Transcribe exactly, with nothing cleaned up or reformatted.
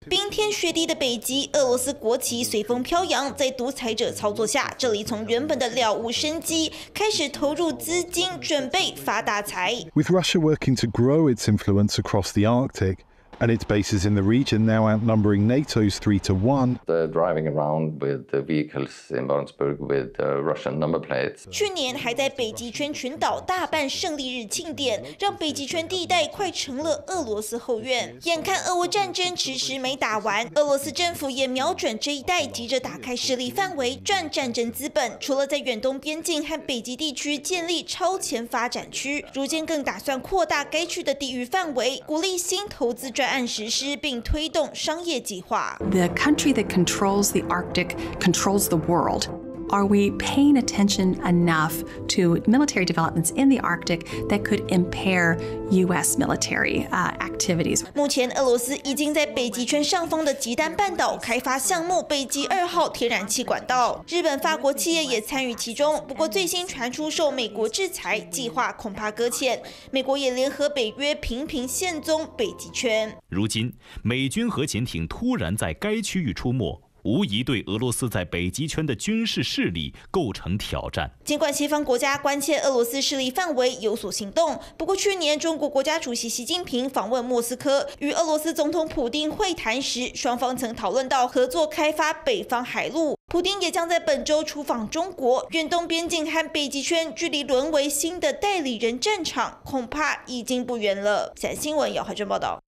冰天雪地的北极，俄罗斯国旗随风飘扬，在独裁者操作下，这里从原本的了无生机，开始投入资金，准备发大财。 With Russia working to grow its influence across the Arctic, and its bases in the region now outnumbering NATO's three to one. They're driving around with the vehicles in Barentsburg with uh, Russian number plates. 去年还在北极圈群岛大办胜利日庆典，让北极圈地带快成了俄罗斯后院。眼看俄乌战争迟迟没打完，俄罗斯政府也瞄准这一带，急着打开势力范围，赚战争资本。除了在远东边境和北极地区建立超前发展区，如今更打算扩大该区的地域范围，鼓励新投资专案实施，并推动商业计划。 The country that controls the Arctic controls the world. Are we paying attention enough to military developments in the Arctic that could impair U S military uh, activities? 目前，俄罗斯已经在北极圈上方的吉丹半岛开发项目北极二号天然气管道，日本、法国企业也参与其中。不过，最新传出受美国制裁，计划恐怕搁浅。美国也联合北约频频现踪北极圈。 如今，美军核潜艇突然在该区域出没，无疑对俄罗斯在北极圈的军事势力构成挑战。 尽管西方国家关切俄罗斯势力范围有所行动，不过去年中国国家主席习近平访问莫斯科，与俄罗斯总统普丁会谈时，双方曾讨论到合作开发北方海路。普丁也将在本周出访中国，远东边境和北极圈距离沦为新的代理人战场，恐怕已经不远了。三新闻姚海珍报道。